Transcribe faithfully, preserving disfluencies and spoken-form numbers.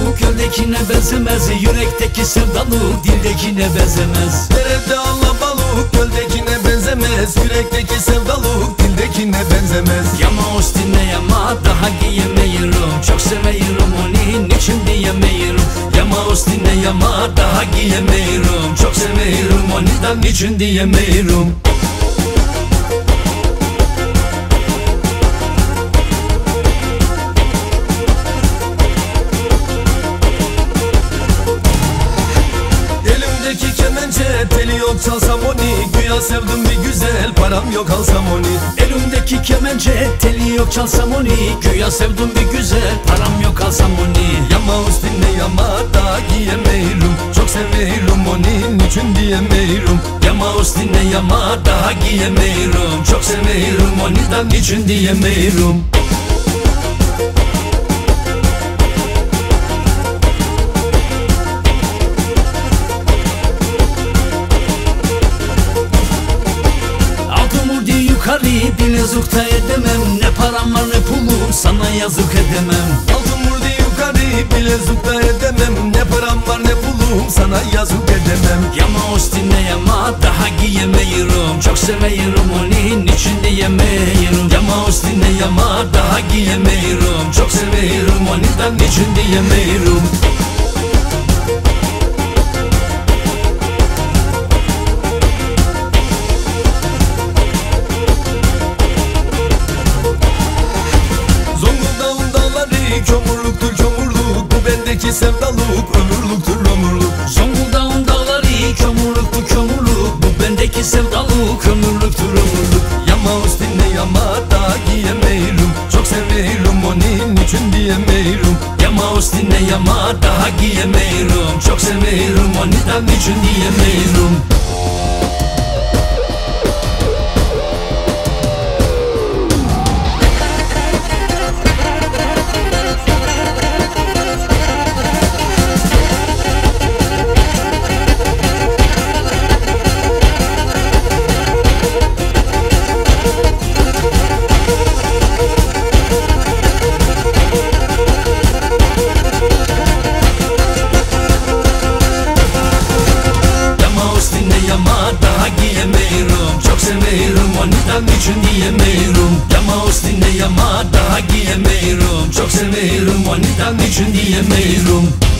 baluk göldekine benzemez, yürekteki sevdaluk dildekine benzemez. Derede alabalık göldekine benzemez, yürekteki sevdaluk dildekine benzemez. Yama üstüne yama daha giyemeyirim, çok seveyirim onu niçin diyemeyirim. Yama üstüne yama daha giyemeyirim, çok seveyirim onu da niçin diyemeyirim. Elimdeki kemençe teli yok çalsam onu, güya sevdim bir güzel param yok alsam onu. Elimdeki kemençe teli yok çalsam onu, güya sevdim bir güzel param yok alsam onu. Yama üstüne yama da giyemeyirim, çok severim onu niçin diyemeyirim. Yama üstüne yama daha giyemeyirim, çok severim onu da niçin diyemeyirim. Yukarı bilezukta edemem, ne param var ne pulum sana yazık edemem. Altın vurdu yukarı bilezukta edemem, ne param var ne pulum sana yazık edemem. Yama üstüne yama daha giyemeyirim, çok seveyirim onu niçin diyemeyirim. Yama üstüne yama daha giyemeyirim, çok seveyirim onu da niçin diyemeyirim. Kömürlüktür kömürlük, bu bendeki sevdaluk, ömürlüktür ömürlük. Zonguldak'ın dağları kömürlüktür kömürlük, bu bendeki sevdaluk, ömürlüktür ömürlük. Yama üstüne yama da giyemeyirim, çok severim onu niçin diyemeyirim. Yama üstüne yama daha giyemeyirim, çok severim onu da niçin diyemeyirim. Çok severim onu da niçin diyemeyirim. Yama üstüne yama daha giyemeyirim, çok severim onu da niçin diyemeyirim.